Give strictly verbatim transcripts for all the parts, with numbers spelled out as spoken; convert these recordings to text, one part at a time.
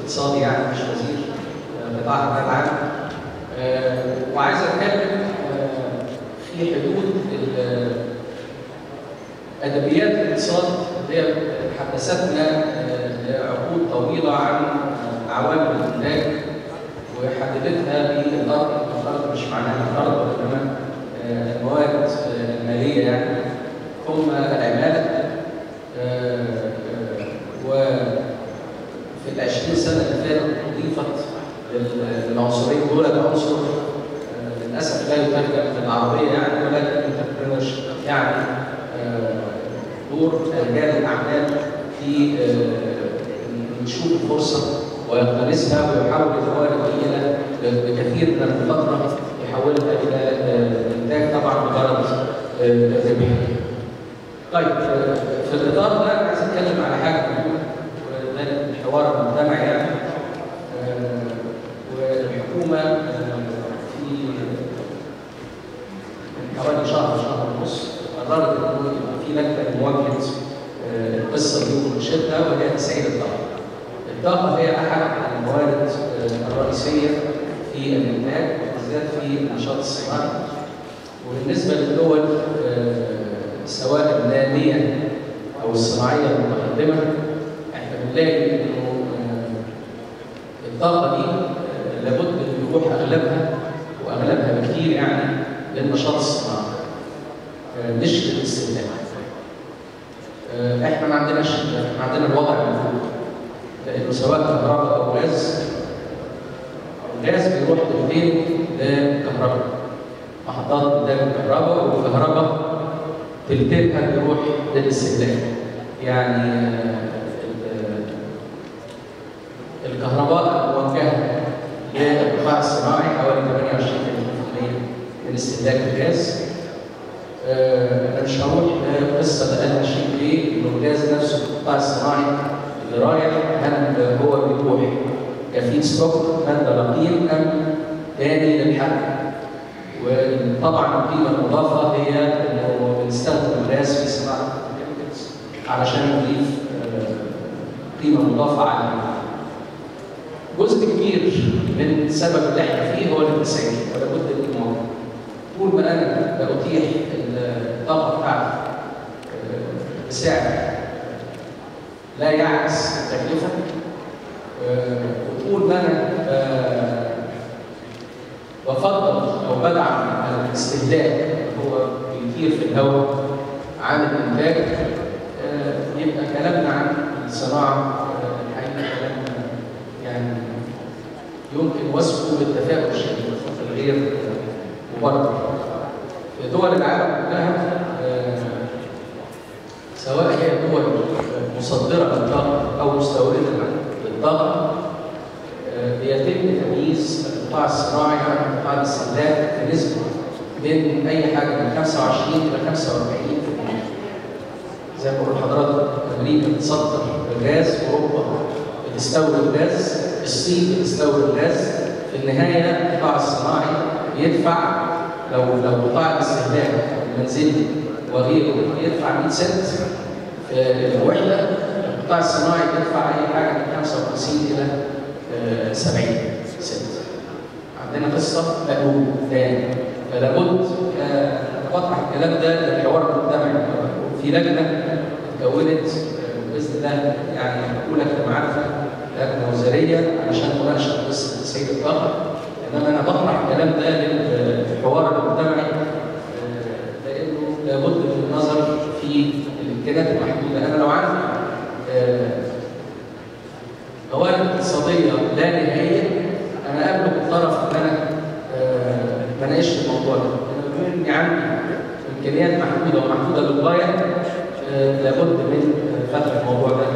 اقتصادي يعني مش وزير قطاع الرعاية العام. وعايز اتكلم في حدود ادبيات الاقتصاد اللي هي حدثتنا لعقود طويله عن عوامل الانتاج وحددتها بالارض. الارض مش معناها الارض وانما الموارد الماليه يعني، ثم العماله. وفي العشرين سنه اللي فاتت اضيفت للعنصرين دول عنصر للاسف لا يترجم بالعربيه يعني، ولكن انتربرينورشيب يعني دور رجال الاعمال في يشوف الفرصه ويقتنصها ويحول الموارد الى بكثير من المخاطره يحولها الى انتاج طبعا بغرض الربح. طيب في الاطار ده عايز اتكلم على حاجه مهمه وده الحوار المجتمعي يعني. والحكومه في من حوالي شهر شهر ونص قررت انه يبقى في لجنه لمواجهه القصه دي ومنشدها، وهي تسعير الطاقه. الطاقه هي احد الموارد الرئيسيه في الانتاج وبالذات في النشاط الصناعي. وبالنسبه للدول سواء الناميه او الصناعيه المتقدمه احنا بنلاقي انه الطاقه دي لابد ان يروح اغلبها واغلبها بكثير يعني للنشاط الصناعي مش للاستهلاك. احنا ما عندناش احنا عندنا الوضع المفروض، لانه سواء كهرباء او غاز، الغاز بيروح لفين؟ للكهرباء، محطات انتاج الكهرباء، والكهرباء تلتها بيروح للاستهلاك. يعني الكهرباء الموجهه للقطاع الصناعي حوالي ثمانية وعشرين بالمئة من استهلاك الغاز. انا مش هروح لقصه بقالها شيء ليه؟ انه الغاز نفسه في القطاع الصناعي اللي رايح هل هو بيروح كفيد ستوك ماده لقيم ام تاني للحرق؟ وطبعا القيمه المضافه هي انه بنستخدم الغاز في صناعه الكيميكالز علشان نضيف قيمه مضافه عاليه. جزء كبير من السبب اللي احنا فيه هو التسعير، ولا بد من الموضوع. طول ما انا بأتيح الطاقه بتاعتي بسعر لا يعكس التكلفه، وطول ما انا بفضل او بدعم الاستهلاك هو بيطير في الهواء عن الانتاج، يبقى كلامنا عن الصناعه الحقيقه كلام يعني يمكن وصفه بالتفاؤل الشديد الغير مبرر. في دول العالم كلها سواء هي دول مصدره للطاقه او مستورده للطاقه بيتم تمييز القطاع الصناعي عن القطاع الاستهلاك بنسبه من اي حاجه من خمسة وعشرين الى خمسة وأربعين بالمئة. زي ما بقول لحضرتك امريكا بتصدر غاز، اوروبا بتستورد غاز، الصين بتستورد غاز. في النهايه القطاع الصناعي يدفع لو لو قطاع الاستهلاك المنزلي وغيره يدفع مئة سنت في الوحده، القطاع الصناعي يدفع اي حاجه من خمسة وخمسين الى سبعين سنت. عندنا قصه مقلوب تاني، فلا بد اطرح الكلام ده للحوار المجتمعي. في لجنه اتكونت باذن الله يعني اولى كمعرفه لجنه وزاريه علشان مناقشه قصه تسعير الطاقه، انما انا بطرح الكلام ده للحوار المجتمعي لانه لابد من النظر في الامكانيات المحدوده. انا لو عندي موارد اقتصاديه لا نهائيه انا املك الطرف ان انا ما اناقش الموضوع ده. انا بما اني عندي امكانيات محدوده ومحدوده للغايه لابد من فتح الموضوع ده.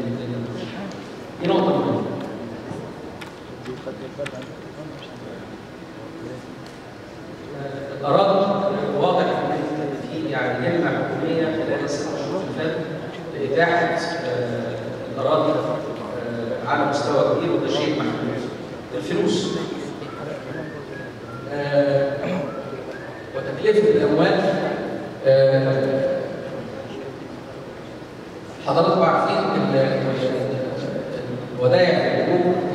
دي نقطه مهمه. الاراضي واضح ان في يعني جمعه حكوميه خلال الست شهور اللي فاتت لاتاحه الاراضي على مستوى كبير، وده شيء محدود. الفلوس آه وتكلفه الاموال. آه حضراتكم عارفين الودائع في البنوك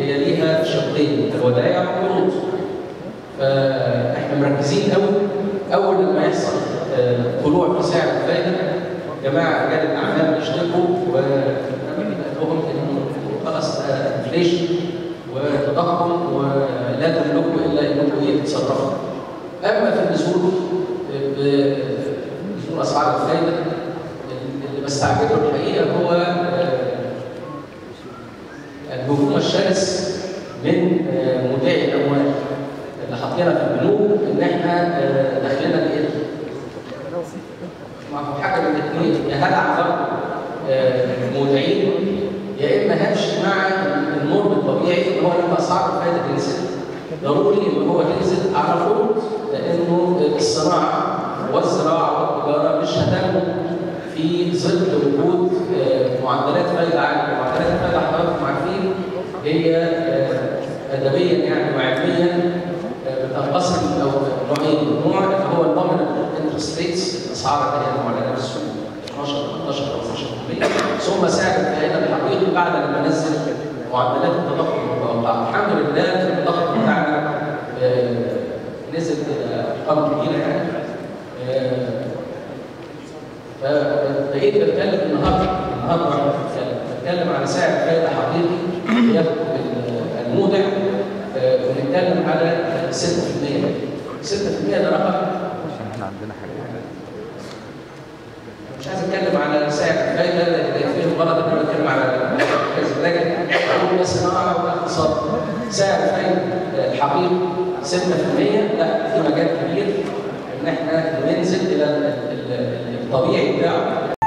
ودائع وقروض. فاحنا مركزين قوي اول لما يحصل طلوع في سعر الفائده، جماعه رجال الاعمال بيشتكوا وهم انه خلاص انفليشن وتضخم ولا تملكوا الا انكم تتصرفوا. اما في النزول بنزول اسعار الفائده اللي بستعجبه الحقيقه هو الهجوم الشرس من مودعي الاموال اللي حاطينها في البنوك ان احنا دخلنا بيقل. ما هو حاجه من الاثنين، يا هدع برضه المودعين يا اما همشي مع النورم الطبيعي اللي هو لما اسعار الفائده تنزل ضروري ان هو تنزل على القروض، لانه الصناعه والزراعه والتجاره مش هتنمو في ظل وجود معدلات فائده عاليه. معدلات الفائده حضراتكم عارفين هي ادبيا يعني وعلميا بتنقسم او نوعين، نوع اللي هو النومينال انترست ريتس، الاسعار اللي هي المعلنه في السوق اثناشر ثمانية عشر خمستاشر بالمية، ثم سعر الفائده الحقيقي بعد لما نزل معدلات التضخم المتوقعه. الحمد لله التضخم بتاعنا نزل الى ارقام كبيره يعني. فبقيت بتكلم النهارده النهارده بتكلم على سعر فائده حقيقي ياخد المودع، ونتكلم على ستة في المية. ستة في المية ده رقم احنا عندنا حاجه مش عايز اتكلم على سعر الفائده لان فيه غلط ان انا بتكلم على كذا، لكن اقول الصناعه والاقتصاد سعر الفائده الحقيقي ستة في المية. لا، في مجال كبير ان احنا ننزل الى الطبيعي بتاعه.